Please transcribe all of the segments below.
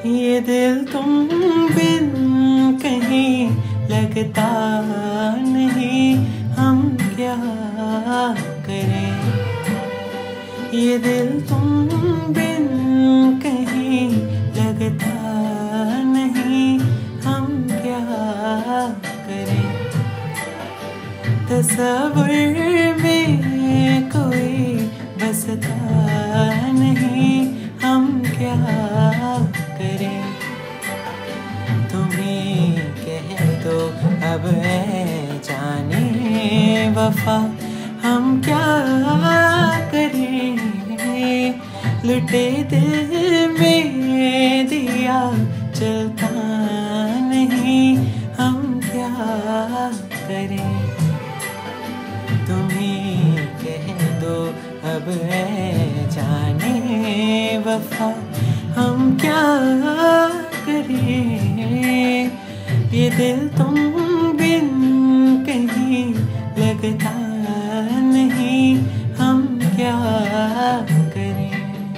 ये दिल तुम बिन कहीं लगता नहीं, हम क्या करें। ये दिल तुम बिन कहीं लगता नहीं, हम क्या करें। तस्वीर में कोई बसता नहीं, हम क्या करें। तुम्हें कह दो अब ऐ जाने वफा, हम क्या करें। लुटे दिल में दिया चलता नहीं, हम क्या करें। तुम्हें कह दो अब ऐ जाने वफा, हम क्या करें। ये दिल तुम बिन कहीं लगता नहीं, हम क्या करें।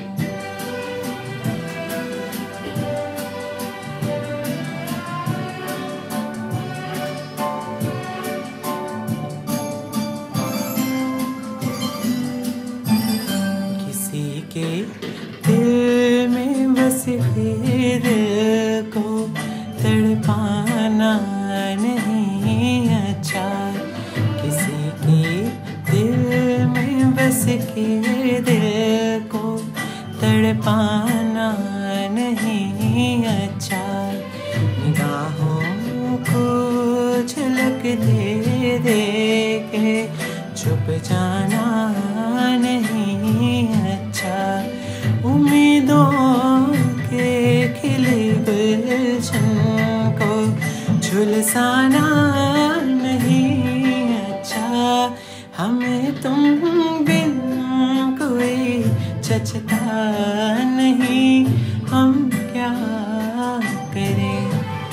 किसी के दिल में बस दिल को तड़पाना नहीं अच्छा। किसी के दिल में बस के दिल को तड़पाना नहीं अच्छा। निगाहों को झलक दे दे के छुप जाना नहीं अच्छा। उम्मीदों के खिले गुलशन को झुलसाना नहीं अच्छा। हमें तुम बिन कोई जचता नहीं, हम क्या करें।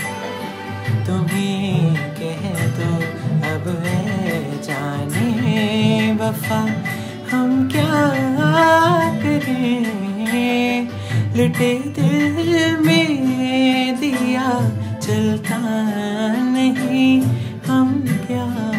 तुम्हें कह दो अब ऐ जाने वफा, हम क्या करें। लुटे दिल में दिया चलता नहीं, हम क्या